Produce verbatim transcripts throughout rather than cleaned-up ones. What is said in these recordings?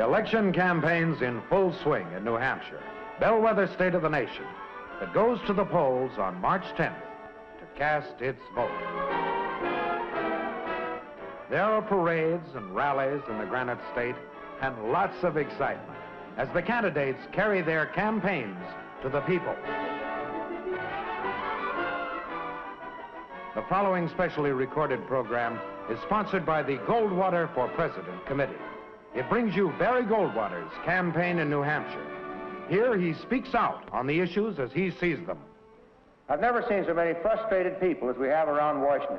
election campaign's in full swing in New Hampshire, bellwether state of the nation, that goes to the polls on March tenth to cast its vote. There are parades and rallies in the Granite State and lots of excitement as the candidates carry their campaigns to the people. The following specially recorded program is sponsored by the Goldwater for President Committee. It brings you Barry Goldwater's campaign in New Hampshire. Here he speaks out on the issues as he sees them. I've never seen so many frustrated people as we have around Washington.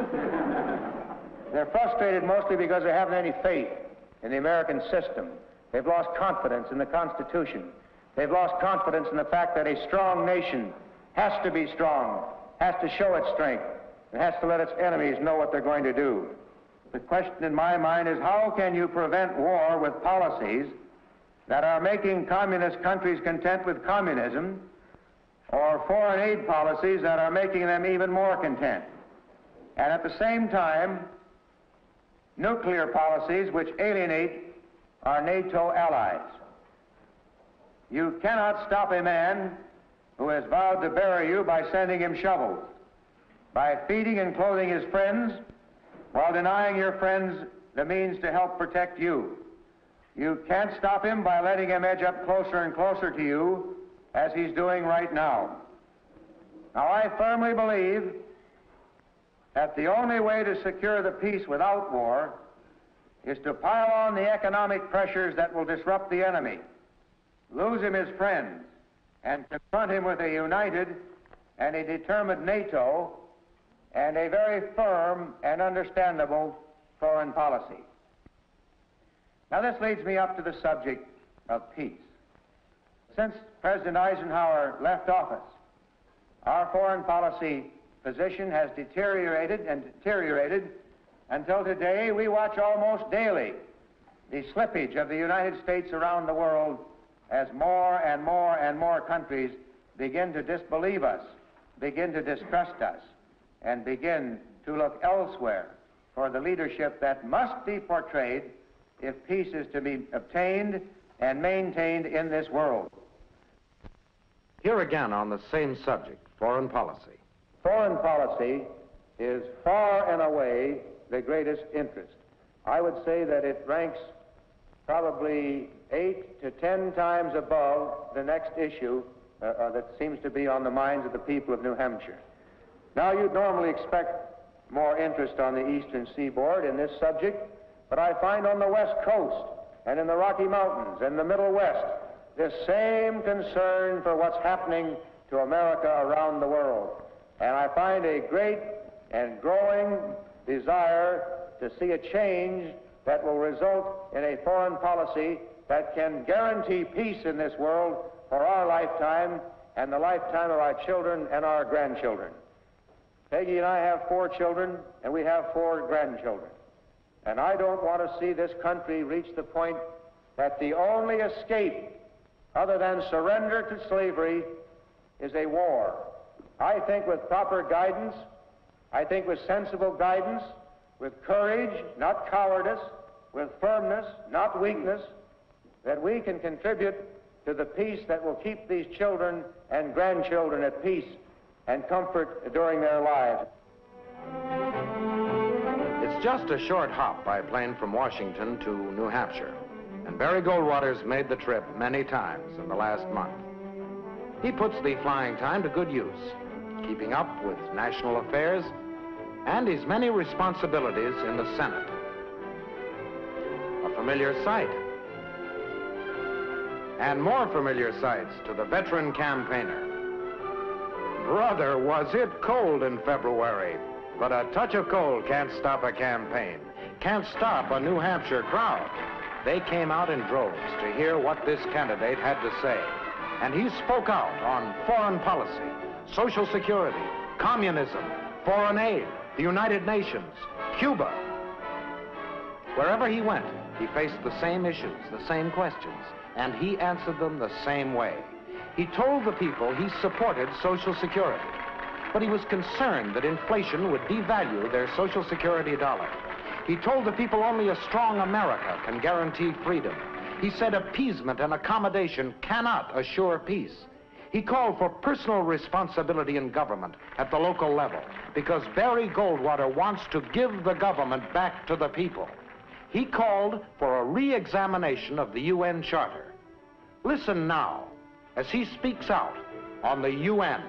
They're frustrated mostly because they haven't any faith in the American system. They've lost confidence in the Constitution. They've lost confidence in the fact that a strong nation has to be strong, has to show its strength, and has to let its enemies know what they're going to do. The question in my mind is, how can you prevent war with policies that are making communist countries content with communism, or foreign aid policies that are making them even more content? And at the same time, nuclear policies which alienate our NATO allies. You cannot stop a man who has vowed to bury you by sending him shovels, by feeding and clothing his friends, while denying your friends the means to help protect you. You can't stop him by letting him edge up closer and closer to you, as he's doing right now. Now, I firmly believe that the only way to secure the peace without war is to pile on the economic pressures that will disrupt the enemy, lose him his friends, and confront him with a united and a determined NATO and a very firm and understandable foreign policy. Now, this leads me up to the subject of peace. Since President Eisenhower left office, our foreign policy position has deteriorated and deteriorated until today we watch almost daily the slippage of the United States around the world as more and more and more countries begin to disbelieve us, begin to distrust us, and begin to look elsewhere for the leadership that must be portrayed if peace is to be obtained and maintained in this world. Here again on the same subject, foreign policy. Foreign policy is far and away the greatest interest. I would say that it ranks probably eight to ten times above the next issue uh, uh, that seems to be on the minds of the people of New Hampshire. Now, you'd normally expect more interest on the eastern seaboard in this subject, but I find on the west coast and in the Rocky Mountains and the Middle West this same concern for what's happening to America around the world. And I find a great and growing desire to see a change that will result in a foreign policy that can guarantee peace in this world for our lifetime and the lifetime of our children and our grandchildren. Peggy and I have four children, and we have four grandchildren. And I don't want to see this country reach the point that the only escape other than surrender to slavery is a war. I think with proper guidance, I think with sensible guidance, with courage, not cowardice, with firmness, not weakness, that we can contribute to the peace that will keep these children and grandchildren at peace and comfort during their lives. It's just a short hop by plane from Washington to New Hampshire, and Barry Goldwater's made the trip many times in the last month. He puts the flying time to good use, keeping up with national affairs and his many responsibilities in the Senate. A familiar sight, and more familiar sights to the veteran campaigner. Brother, was it cold in February, but a touch of cold can't stop a campaign, can't stop a New Hampshire crowd. They came out in droves to hear what this candidate had to say, and he spoke out on foreign policy, Social Security, communism, foreign aid, the United Nations, Cuba. Wherever he went, he faced the same issues, the same questions, and he answered them the same way. He told the people he supported Social Security, but he was concerned that inflation would devalue their Social Security dollar. He told the people only a strong America can guarantee freedom. He said appeasement and accommodation cannot assure peace. He called for personal responsibility in government at the local level because Barry Goldwater wants to give the government back to the people. He called for a re-examination of the U N Charter. Listen now as he speaks out on the U N.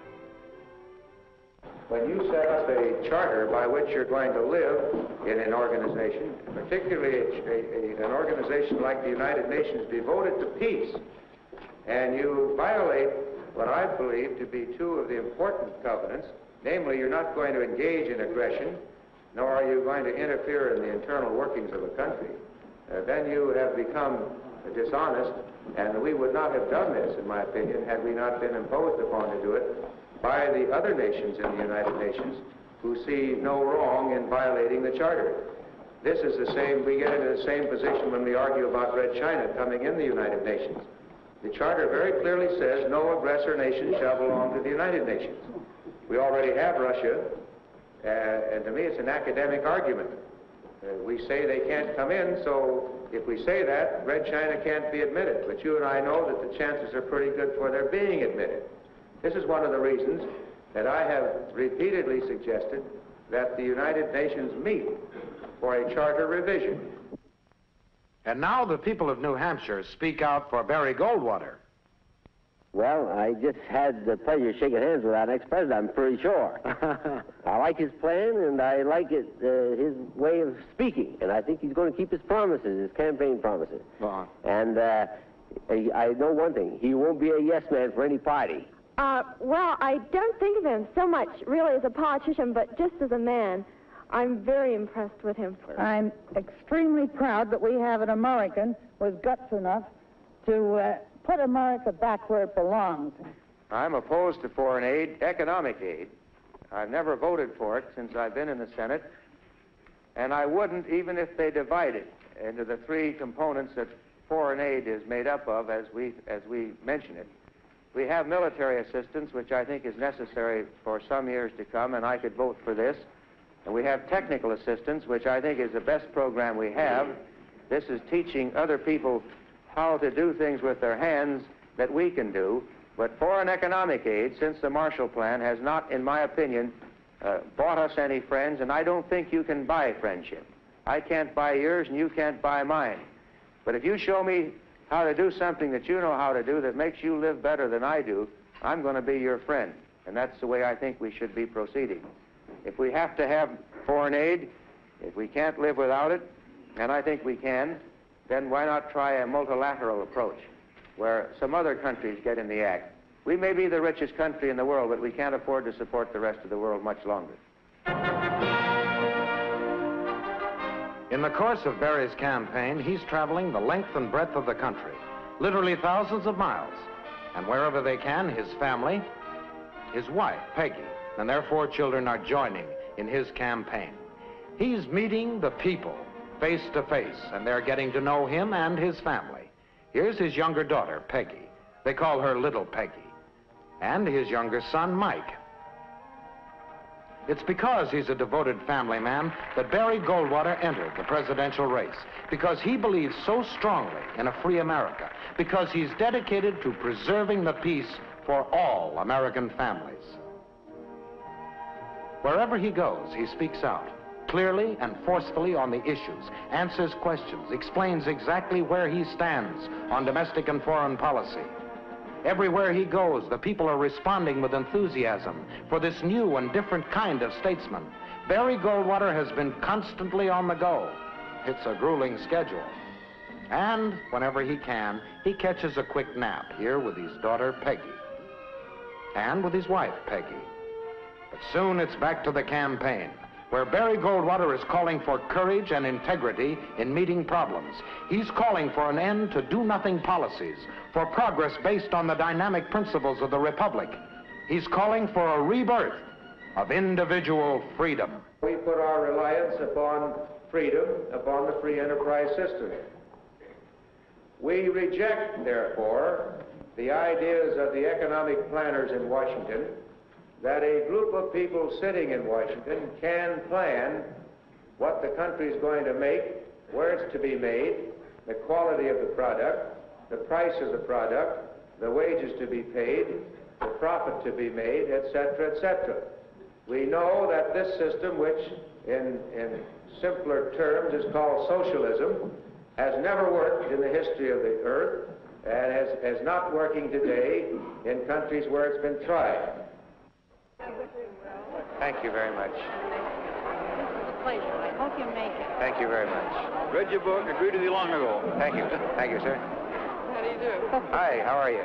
When you set up a charter by which you're going to live in an organization, particularly a, a, an organization like the United Nations devoted to peace, and you violate what I believe to be two of the important covenants, namely you're not going to engage in aggression, nor are you going to interfere in the internal workings of a country, uh, then you have become dishonest, and we would not have done this, in my opinion, had we not been imposed upon to do it by the other nations in the United Nations who see no wrong in violating the Charter. This is the same, we get into the same position when we argue about Red China coming in the United Nations. The Charter very clearly says no aggressor nation shall belong to the United Nations. We already have Russia, uh, and to me it's an academic argument. Uh, we say they can't come in, so if we say that, Red China can't be admitted. But you and I know that the chances are pretty good for their being admitted. This is one of the reasons that I have repeatedly suggested that the United Nations meet for a charter revision. And now the people of New Hampshire speak out for Barry Goldwater. Well, I just had the pleasure of shaking hands with our next president, I'm pretty sure. I like his plan, and I like it, uh, his way of speaking, and I think he's going to keep his promises, his campaign promises. Uh-huh. And uh, I, I know one thing, he won't be a yes man for any party. Uh, well, I don't think of him so much really as a politician, but just as a man. I'm very impressed with him. I'm extremely proud that we have an American with guts enough to uh, put America back where it belongs. I'm opposed to foreign aid, economic aid. I've never voted for it since I've been in the Senate, and I wouldn't even if they divide it into the three components that foreign aid is made up of as we, as we mention it. We have military assistance, which I think is necessary for some years to come, and I could vote for this. And we have technical assistance, which I think is the best program we have. This is teaching other people how to do things with their hands that we can do. But foreign economic aid, since the Marshall Plan, has not, in my opinion, uh, bought us any friends, and I don't think you can buy friendship. I can't buy yours, and you can't buy mine. But if you show me how to do something that you know how to do that makes you live better than I do, I'm going to be your friend. And that's the way I think we should be proceeding. If we have to have foreign aid, if we can't live without it, and I think we can, then why not try a multilateral approach where some other countries get in the act? We may be the richest country in the world, but we can't afford to support the rest of the world much longer. In the course of Barry's campaign, he's traveling the length and breadth of the country, literally thousands of miles. And wherever they can, his family, his wife, Peggy, and their four children are joining in his campaign. He's meeting the people face to face, and they're getting to know him and his family. Here's his younger daughter, Peggy. They call her Little Peggy. And his younger son, Mike. It's because he's a devoted family man that Barry Goldwater entered the presidential race, because he believes so strongly in a free America, because he's dedicated to preserving the peace for all American families. Wherever he goes, he speaks out, clearly and forcefully on the issues, answers questions, explains exactly where he stands on domestic and foreign policy. Everywhere he goes, the people are responding with enthusiasm for this new and different kind of statesman. Barry Goldwater has been constantly on the go. It's a grueling schedule. And whenever he can, he catches a quick nap here with his daughter, Peggy, and with his wife, Peggy. But soon it's back to the campaign, where Barry Goldwater is calling for courage and integrity in meeting problems. He's calling for an end to do-nothing policies, for progress based on the dynamic principles of the Republic. He's calling for a rebirth of individual freedom. We put our reliance upon freedom, upon the free enterprise system. We reject, therefore, the ideas of the economic planners in Washington that a group of people sitting in Washington can plan what the country is going to make, where it's to be made, the quality of the product, the price of the product, the wages to be paid, the profit to be made, et cetera, et cetera. We know that this system, which in, in simpler terms is called socialism, has never worked in the history of the earth and is, is not working today in countries where it's been tried. Thank you very much. This is a pleasure. I hope you make it. Thank you very much. Read your book, agreed with you long ago. Thank you. Thank you, sir. How do you do? Hi, how are you?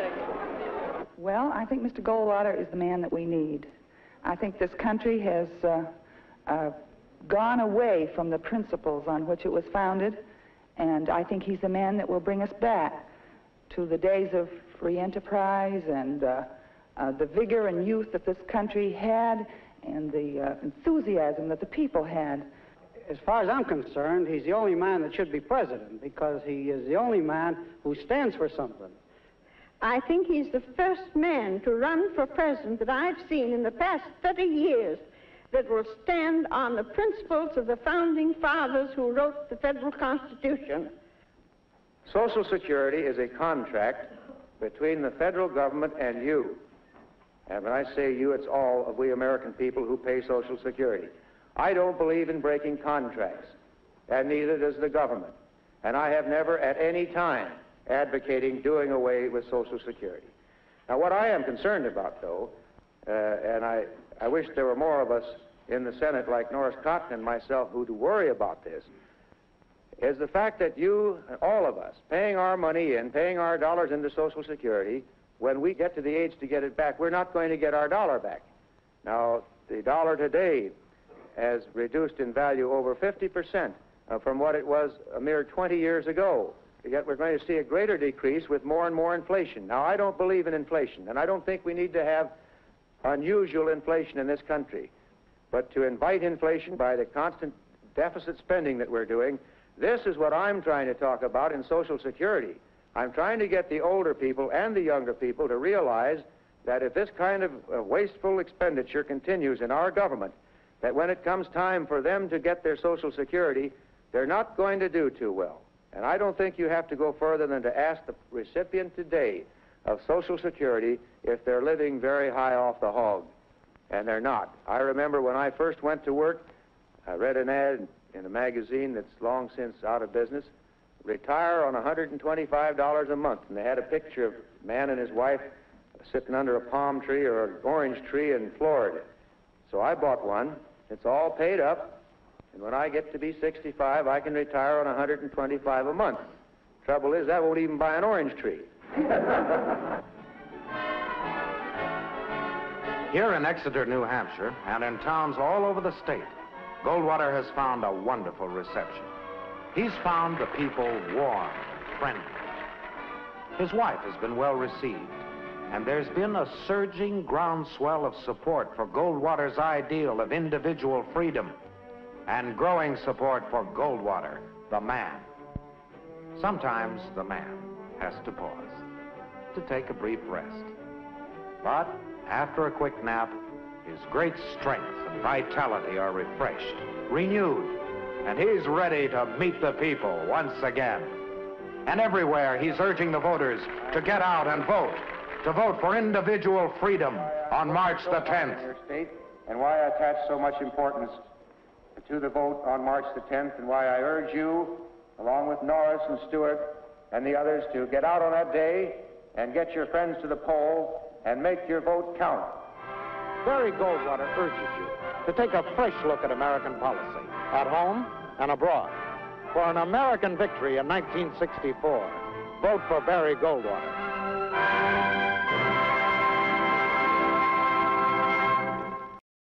Well, I think Mister Goldwater is the man that we need. I think this country has uh, uh, gone away from the principles on which it was founded, and I think he's the man that will bring us back to the days of free enterprise and uh, uh, the vigor and youth that this country had and the uh, enthusiasm that the people had. As far as I'm concerned, he's the only man that should be president because he is the only man who stands for something. I think he's the first man to run for president that I've seen in the past thirty years that will stand on the principles of the founding fathers who wrote the federal Constitution. Social Security is a contract between the federal government and you. And when I say you, it's all of we American people who pay Social Security. I don't believe in breaking contracts, and neither does the government. And I have never at any time advocating doing away with Social Security. Now, what I am concerned about, though, uh, and I, I wish there were more of us in the Senate like Norris Cotton and myself who'd worry about this, is the fact that you, all of us, paying our money in, paying our dollars into Social Security, when we get to the age to get it back, we're not going to get our dollar back. Now, the dollar today has reduced in value over fifty percent uh, from what it was a mere twenty years ago. Yet we're going to see a greater decrease with more and more inflation. Now, I don't believe in inflation, and I don't think we need to have unusual inflation in this country. But to invite inflation by the constant deficit spending that we're doing, this is what I'm trying to talk about in Social Security. I'm trying to get the older people and the younger people to realize that if this kind of uh, wasteful expenditure continues in our government, that when it comes time for them to get their Social Security, they're not going to do too well. And I don't think you have to go further than to ask the recipient today of Social Security if they're living very high off the hog. And they're not. I remember when I first went to work, I read an ad in a magazine that's long since out of business, retire on one hundred twenty-five dollars a month. And they had a picture of a man and his wife sitting under a palm tree or an orange tree in Florida. So I bought one. It's all paid up. And when I get to be sixty-five, I can retire on one hundred twenty-five dollars a month. Trouble is, that won't even buy an orange tree. Here in Exeter, New Hampshire, and in towns all over the state, Goldwater has found a wonderful reception. He's found the people warm, friendly. His wife has been well received, and there's been a surging groundswell of support for Goldwater's ideal of individual freedom and growing support for Goldwater, the man. Sometimes the man has to pause to take a brief rest. But after a quick nap, his great strength and vitality are refreshed, renewed, and he's ready to meet the people once again. And everywhere he's urging the voters to get out and vote, to vote for individual freedom on March the tenth. And why I attach so much importance to the vote on March the tenth, and why I urge you, along with Norris and Stewart and the others, to get out on that day and get your friends to the poll and make your vote count. Barry Goldwater urges you to take a fresh look at American policy, at home and abroad. For an American victory in nineteen sixty-four, vote for Barry Goldwater.